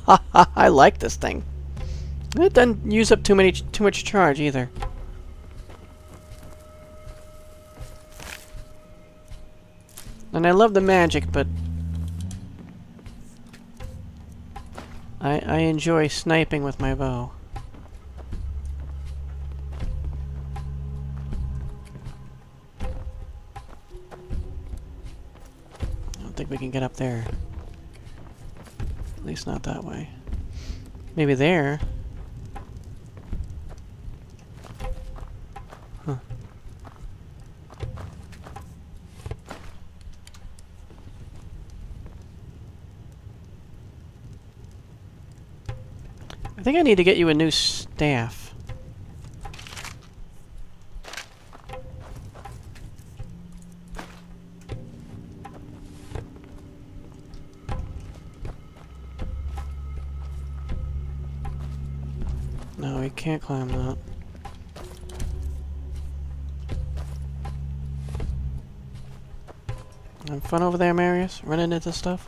I like this thing. It doesn't use up too much charge either. And I love the magic, but I enjoy sniping with my bow. I don't think we can get up there. At least not that way. Maybe there. Huh. I think I need to get you a new staff. No, we can't climb that. Having fun over there, Marius? Running into stuff?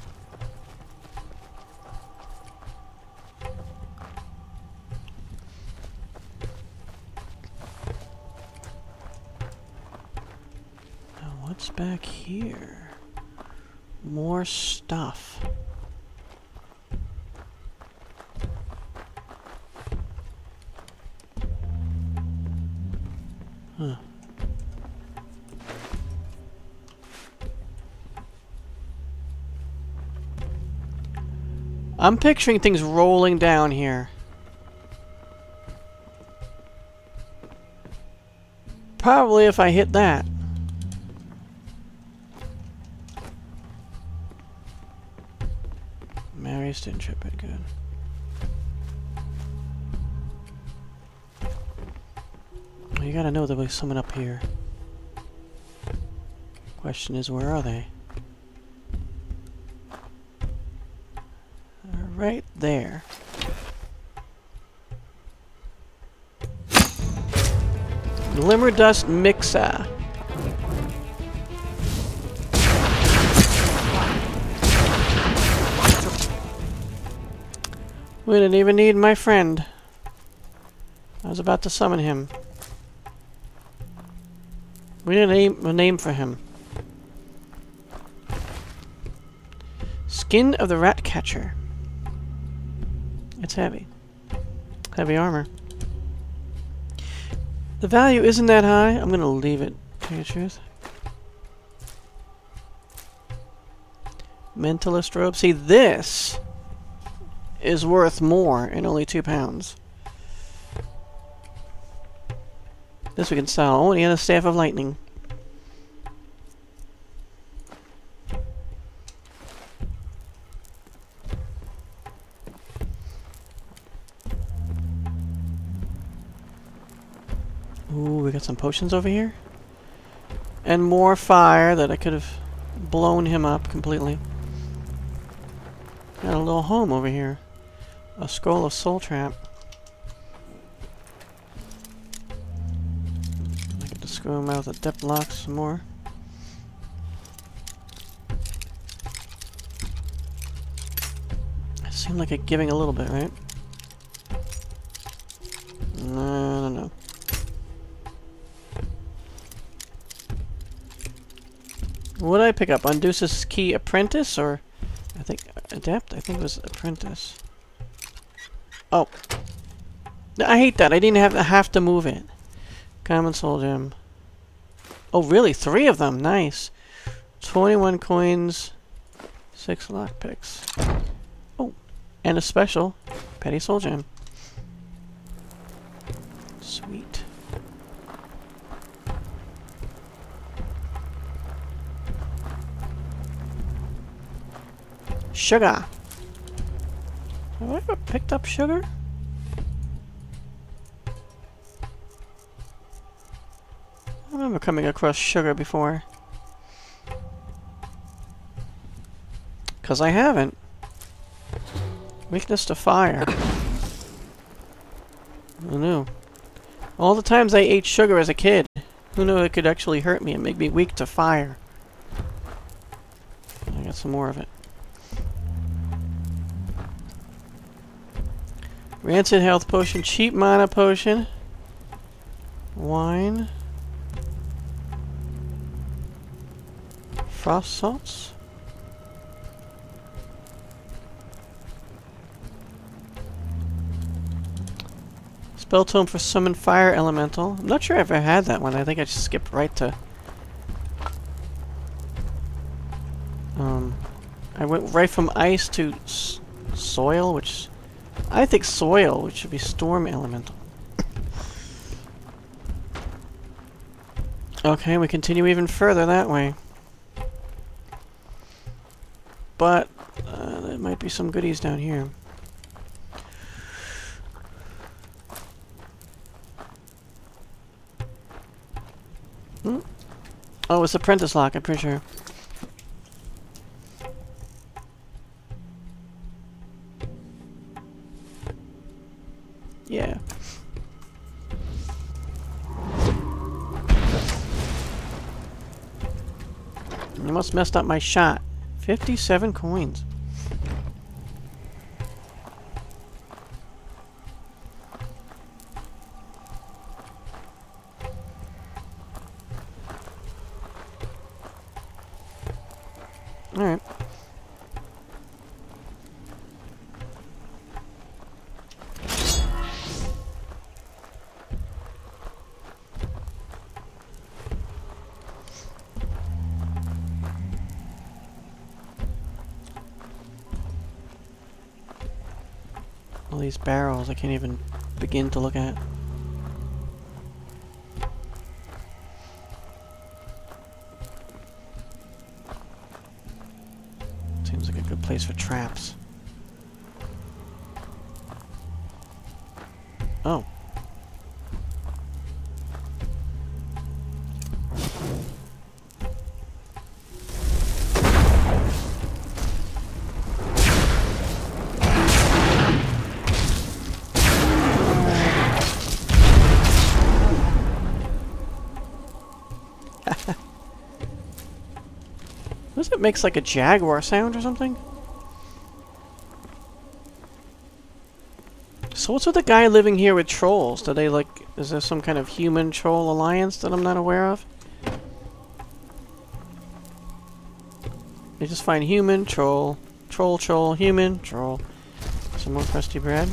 Now, what's back here? More stuff. Huh. I'm picturing things rolling down here. Probably if I hit that. Marius didn't trip it good. You gotta know there'll be someone up here. Question is, where are they? They're right there. Glimmer Dust Mixer. We didn't even need my friend. I was about to summon him. We didn't a name for him. Skin of the Rat Catcher. It's heavy. Heavy armor. The value isn't that high. I'm gonna leave it, to tell you the truth. Mentalist robe. See, this is worth more and only £2. This we can sell. Oh, and he had a Staff of Lightning. Ooh, we got some potions over here. And more fire that I could have blown him up completely. Got a little home over here. A Scroll of Soul Trap. I get to screw him out with a depth lock some more. It seemed like it giving a little bit, right? No. What did I pick up? Unduce's Key Apprentice, or I think Adept? I think it was Apprentice. Oh. I hate that. I didn't have to move it. Common Soul Gem. Oh, really? 3 of them. Nice. 21 coins. 6 lockpicks. Oh. And a special Petty Soul Gem. Sweet. Sugar. Have I ever picked up sugar? I remember coming across sugar before. 'Cause I haven't. Weakness to fire. Who knew? All the times I ate sugar as a kid, who knew it could actually hurt me and make me weak to fire? I got some more of it. Rancid health potion, cheap mana potion, wine, frost salts. Spell tome for summon fire elemental. I'm not sure if I had that one. I think I just skipped right to. I went right from ice to soil, which I think soil, which should be storm elemental. Okay, we continue even further that way. But there might be some goodies down here. Oh, it's apprentice lock, I'm pretty sure. Yeah. You almost messed up my shot. 57 coins. Alright. All these barrels I can't even begin to look at. Seems like a good place for traps. Oh. Does it makes like a jaguar sound or something? So what's with the guy living here with trolls? Do they like, is there some kind of human troll alliance that I'm not aware of? They just find human, troll, troll, troll, human, troll. Some more crusty bread.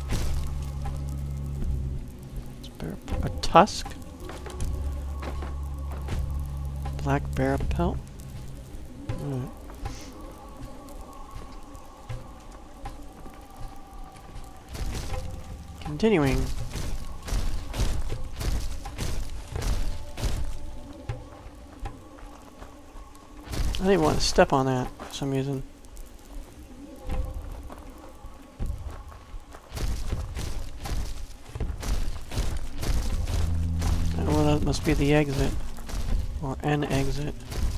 A tusk. Black bear pelt. Alright. Continuing. I didn't want to step on that for some reason. Oh, well, that must be the exit. Or an exit.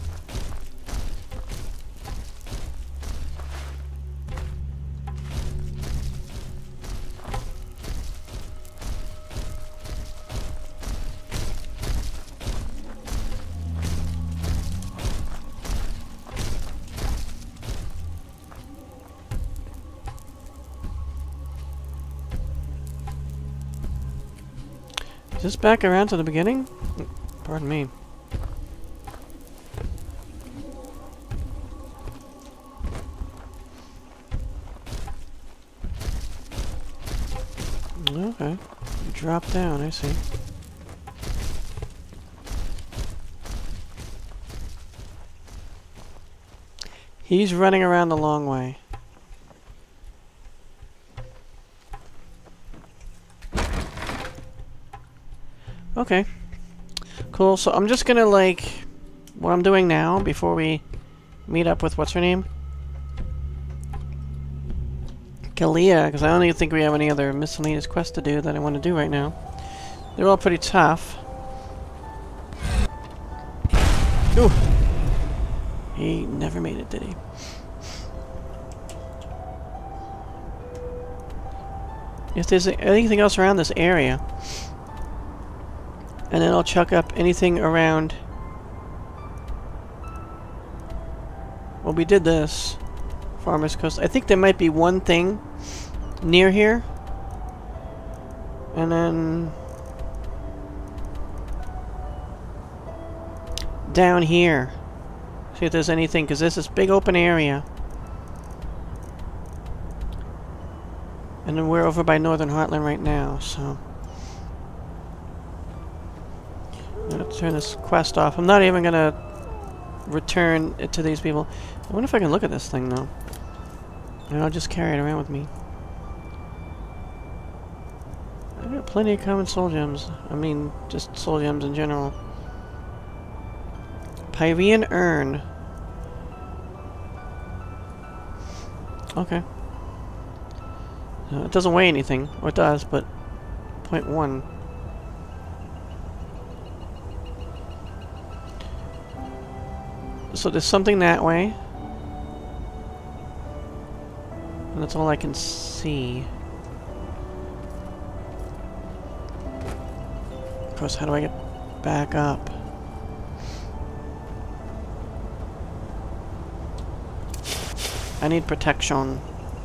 Is this back around to the beginning? Pardon me. Okay. You drop down, I see. He's running around the long way. Okay. Cool, so I'm just gonna, like, what I'm doing now, before we meet up with, what's her name? Kalia, because I don't even think we have any other miscellaneous quests to do that I want to do right now. They're all pretty tough. Ooh! He never made it, did he? If there's anything else around this area, and then I'll chuck up anything around. Well, we did this. Farmer's Coast. I think there might be one thing near here. And then down here. See if there's anything, because there's this big open area. And then we're over by Northern Heartland right now, so I'm gonna turn this quest off. I'm not even gonna return it to these people. I wonder if I can look at this thing though. And I'll just carry it around with me. I got plenty of common soul gems. I mean, just soul gems in general. Pyrean urn. Okay. It doesn't weigh anything, or it does, but 0.1. So there's something that way. And that's all I can see. Of course, how do I get back up? I need protection.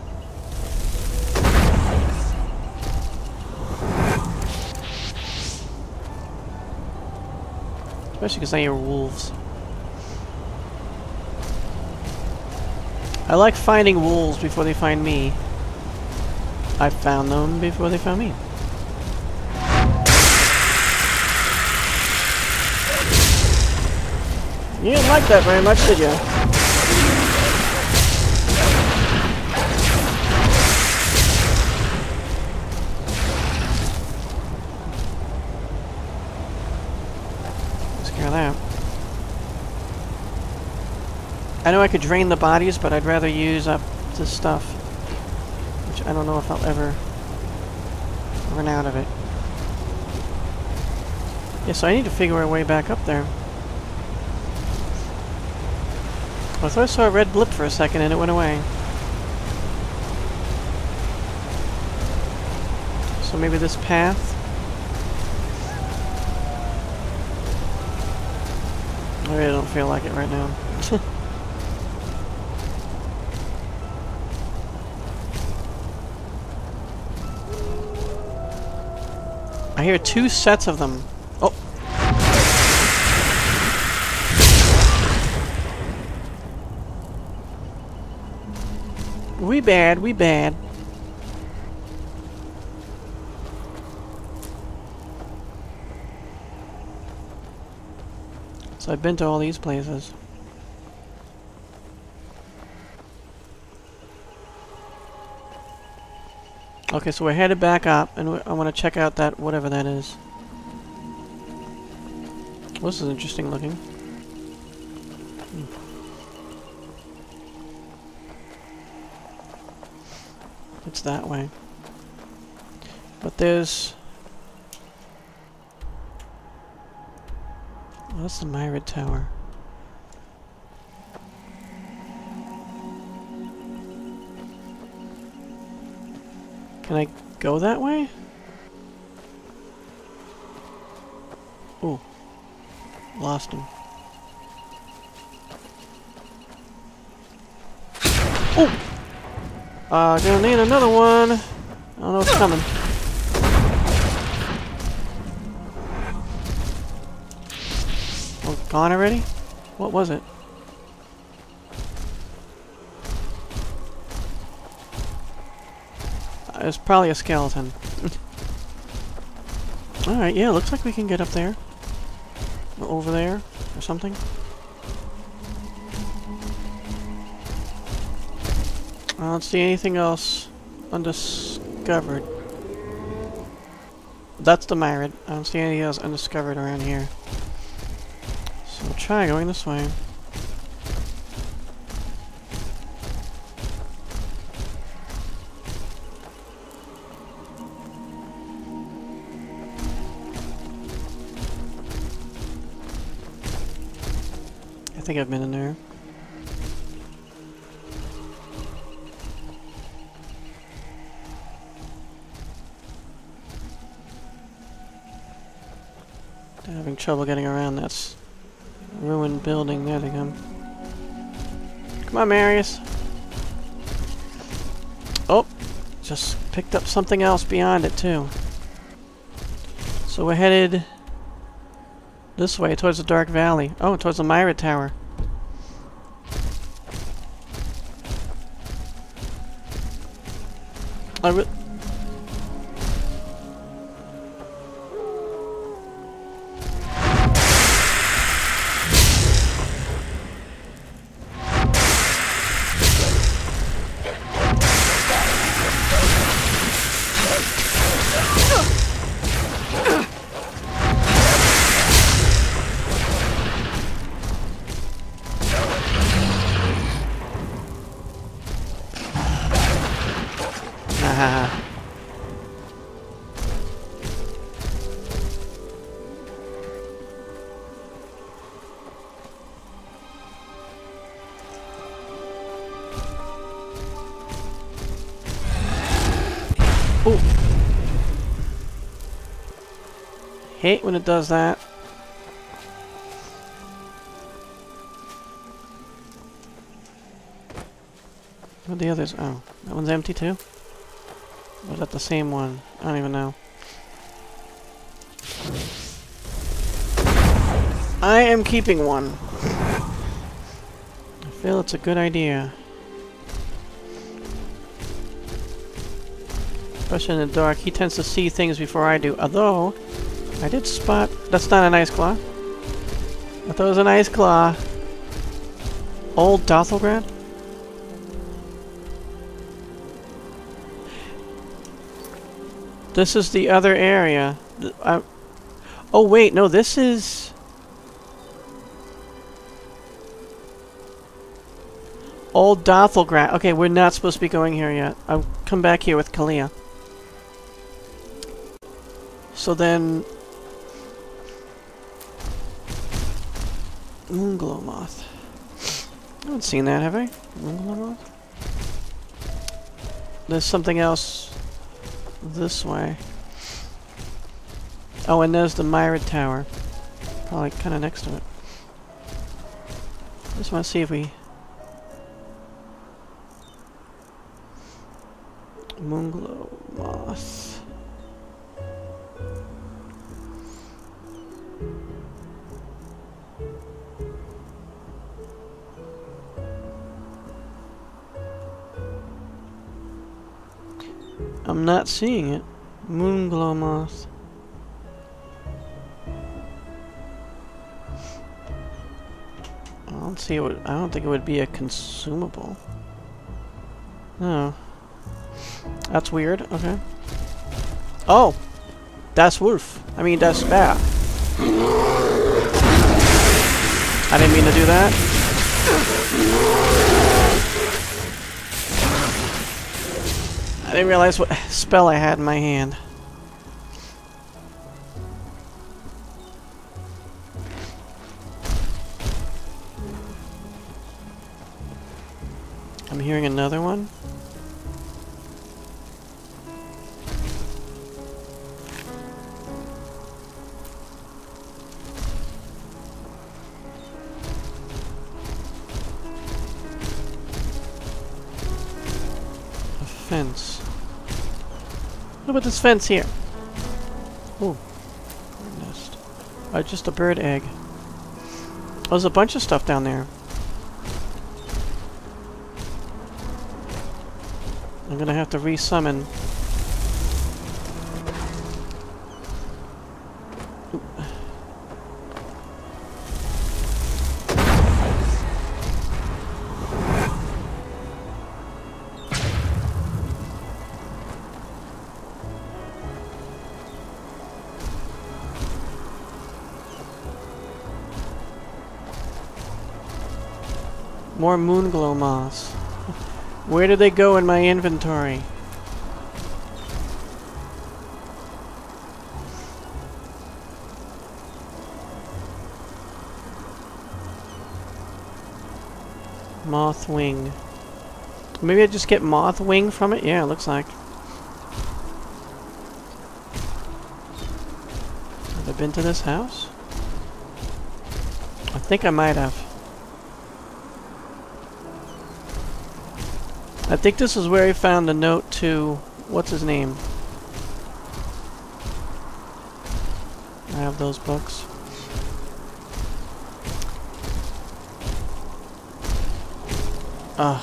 Especially because I hear wolves. I like finding wolves before they find me. I found them before they found me. You didn't like that very much, did you? Scare that. I know I could drain the bodies, but I'd rather use up this stuff. Which I don't know if I'll ever run out of it. Yeah, so I need to figure a way back up there. I thought I saw a red blip for a second and it went away. So maybe this path? I really don't feel like it right now. I hear 2 sets of them. Oh! We bad, we bad. So I've been to all these places. Okay, so we're headed back up, and I want to check out that whatever that is. Well, this is interesting looking. It's that way. But there's... Oh, that's the Myrid Tower. Can I go that way? Ooh. Lost him. Oh! Gonna need another one. I don't know what's coming. Oh, gone already? What was it? It was probably a skeleton. Alright, yeah, looks like we can get up there. Or over there, or something. I don't see anything else undiscovered. That's the Myrid. I don't see anything else undiscovered around here. So we'll try going this way. I think I've been in there. They're having trouble getting around that ruined building. There they come. Come on, Marius. Oh, just picked up something else beyond it too. So we're headed this way, towards the Dark Valley. Oh, towards the Myra Tower. Oh! Hate when it does that. What are the others? Oh, that one's empty too? Or is that the same one? I don't even know. I am keeping one. I feel it's a good idea. Especially in the dark. He tends to see things before I do. Although, I did spot... That's not an ice claw. I thought it was an ice claw. Old Dothelgrad? This is the other area. Oh wait, no, this is... Old Dothelgrad. Okay, we're not supposed to be going here yet. I'll come back here with Kalia. So then... Moonglow Moth. I haven't seen that, have I? Moonglow Moth? There's something else this way. Oh, and there's the Myra Tower. Probably kind of next to it. Just want to see if we... Moonglow Moth. I'm not seeing it. Moonglow Moth. I don't see it. I don't think it would be a consumable. No. That's weird. Okay. Oh, that's wolf. I mean, that's bear. I didn't mean to do that. I didn't realize what spell I had in my hand. I'm hearing another one. A fence. What about this fence here? Oh, bird nest. Just a bird egg. Oh, there's a bunch of stuff down there. I'm gonna have to resummon. More Moonglow Moths. Where did they go in my inventory? Moth wing. Maybe I just get moth wing from it? Yeah, it looks like. Have I been to this house? I think I might have. I think this is where he found a note to... what's his name? I have those books. Ugh.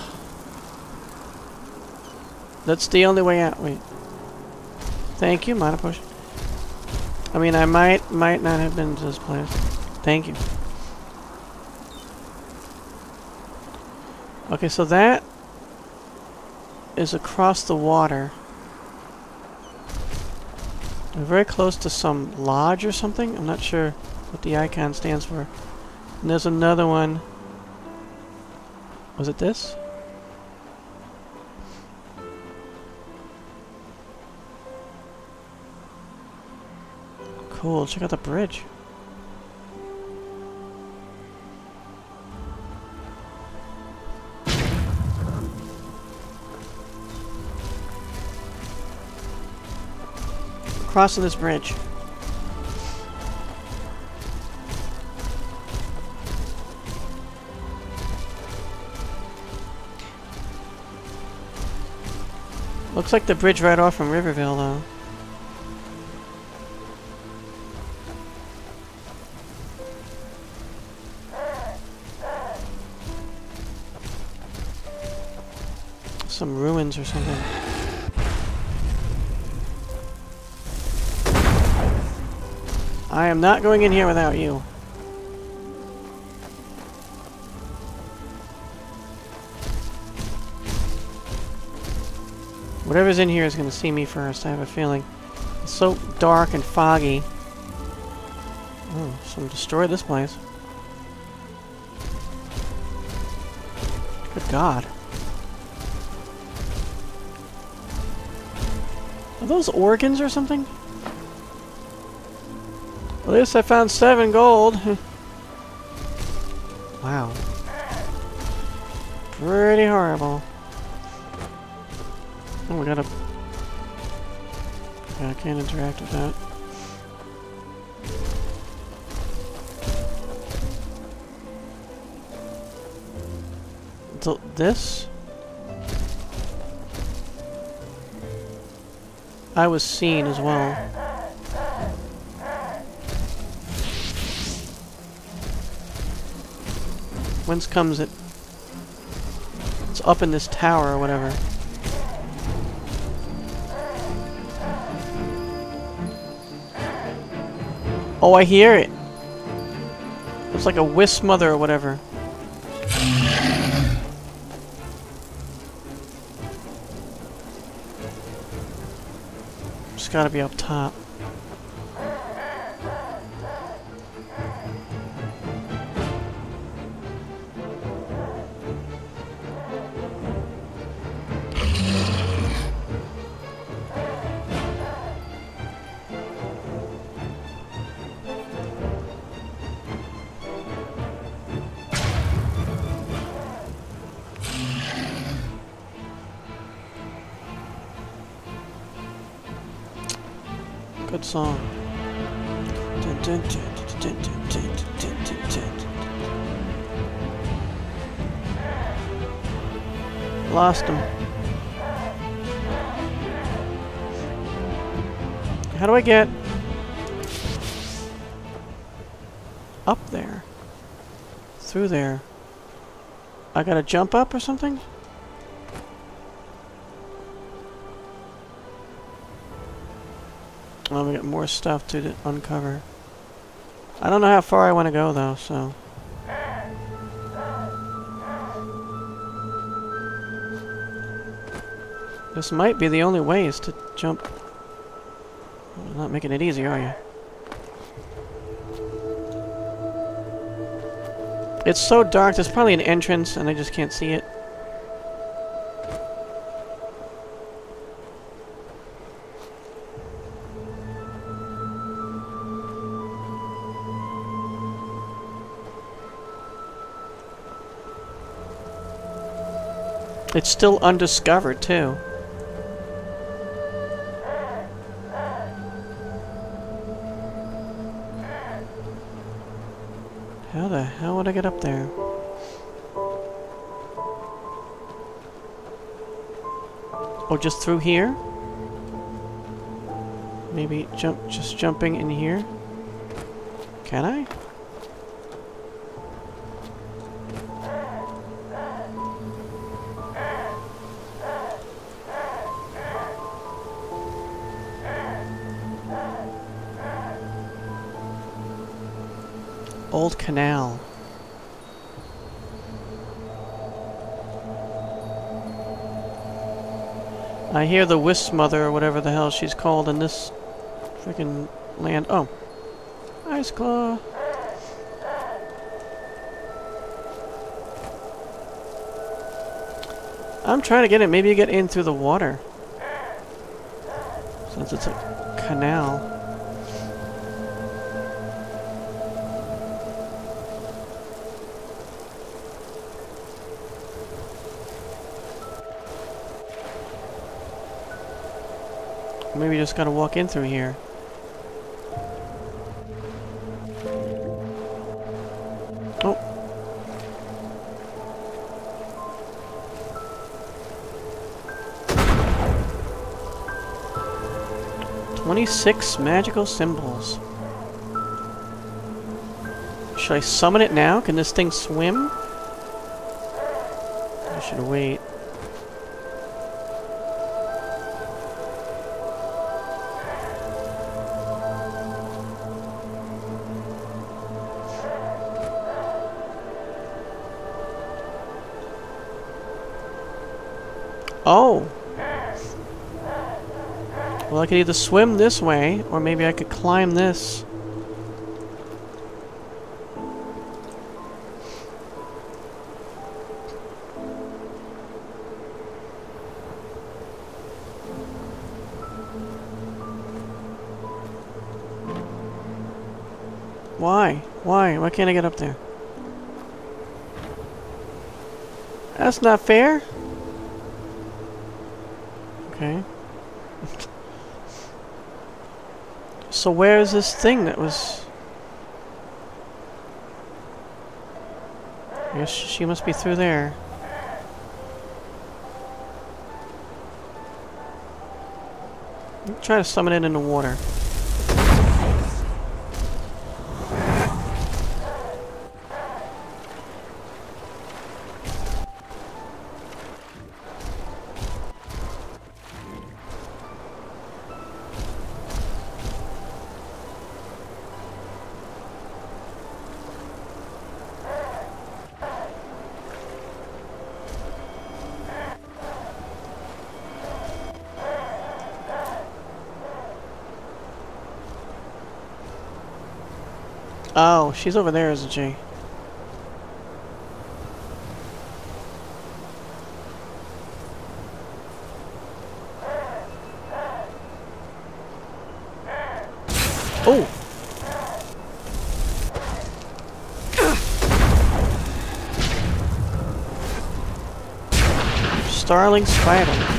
That's the only way out. Wait. Thank you, mana potion. I mean, I might not have been to this place. Thank you. Okay, so that is across the water. We're very close to some lodge or something. I'm not sure what the icon stands for. And there's another one. Was it this? Cool, check out the bridge. Crossing this bridge. Looks like the bridge right off from Riverville, though. Some ruins or something. I am not going in here without you. Whatever's in here is going to see me first, I have a feeling. It's so dark and foggy. Oh, someone destroyed this place. Good God. Are those organs or something? At least I found 7 gold. Wow. Pretty horrible. Oh, we gotta... Yeah, I can't interact with that. So, this? I was seen as well. Whence comes it? It's up in this tower or whatever. Oh, I hear it. It's like a wisp mother or whatever. It's gotta be up top. Good song. Dun, dun, dun, dun, dun, dun, dun, dun, dun, dun. Lost him. How do I get up there? Through there? I gotta jump up or something? Oh, we got more stuff to uncover. I don't know how far I want to go, though, so... This might be the only way is to jump... You're not making it easy, are you? It's so dark, there's probably an entrance, and I just can't see it. It's still undiscovered, too. How the hell would I get up there? Oh, just through here? Maybe just jumping in here? Can I? Old canal. I hear the Wisp Mother, or whatever the hell she's called in this freaking land. Oh. Ice Claw. I'm trying to get it. Maybe you get in through the water. Since it's a canal. Maybe you just gotta walk in through here. Oh. "26 magical symbols." Should I summon it now? Can this thing swim? I should wait. Oh! Well, I could either swim this way, or maybe I could climb this. Why? Why? Why can't I get up there? That's not fair. Okay. So where is this thing that was... I guess she must be through there. Try to summon it in the water. Oh, she's over there, isn't she? Oh! Starling spider.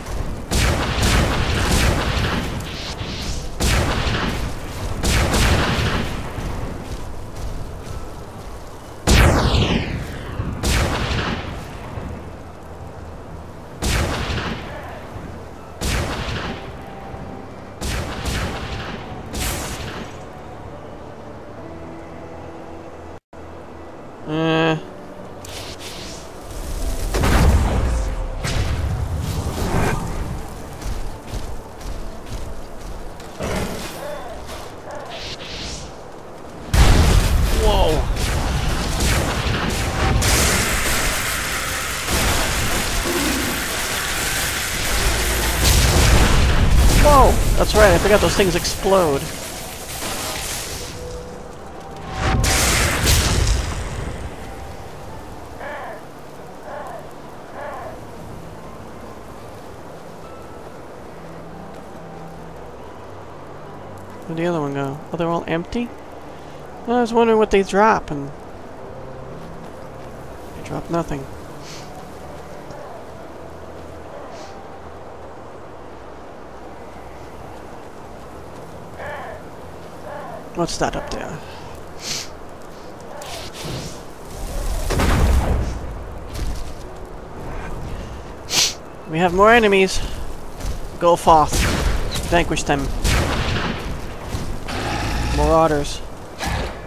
Whoa! That's right, I forgot those things explode. Where'd the other one go? Oh, they're all empty? I was wondering what they drop, and they drop nothing. What's that up there? We have more enemies. Go forth. Vanquish them. Marauders.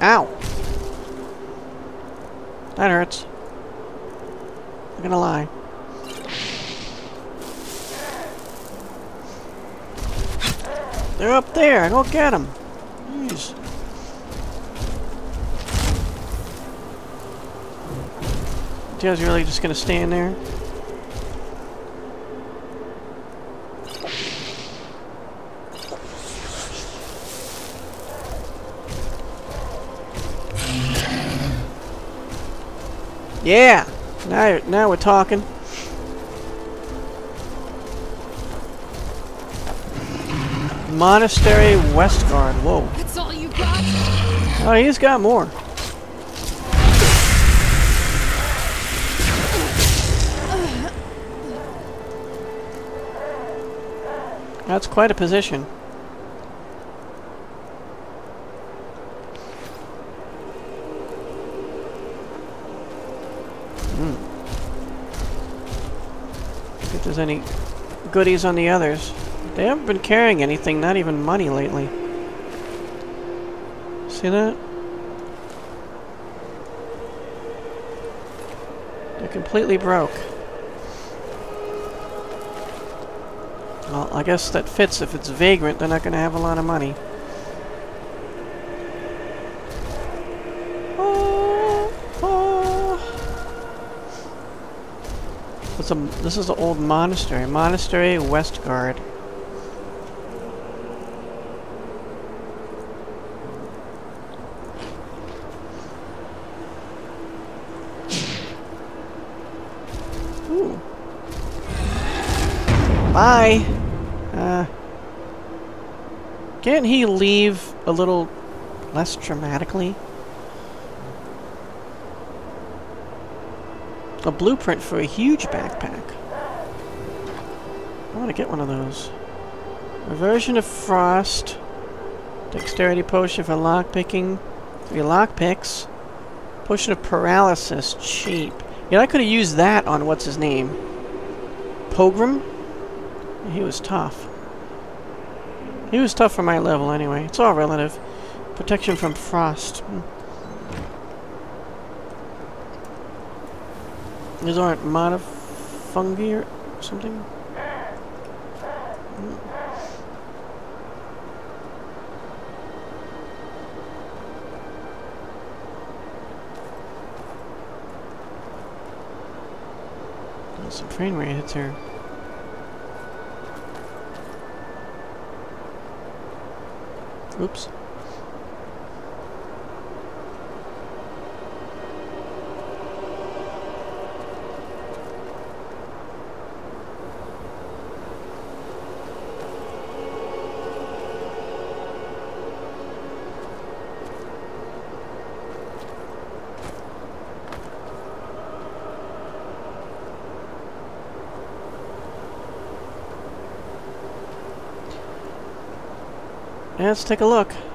Ow! That hurts. Not gonna lie. They're up there. Go get them. Jeez. Tails really just gonna stand there? Yeah! Now we're talking. Monastery Westguard. Whoa. That's all you got? Oh, he's got more. That's quite a position. If there's any goodies on the others. They haven't been carrying anything, not even money lately. See that? They're completely broke. Well, I guess that fits. If it's Vagrant, they're not going to have a lot of money. This is the old monastery. Monastery Westguard. Ooh. Bye! Can't he leave a little less dramatically? A blueprint for a huge backpack. I want to get one of those. Aversion of Frost. Dexterity potion for lockpicking. 3 lockpicks. Potion of Paralysis. Cheap. Yeah, I could have used that on what's his name? Pogrom? He was tough. He was tough for my level anyway. It's all relative. Protection from frost. These aren't monofungi or something? There's some frame rate hits here. Oops. Yeah, let's take a look.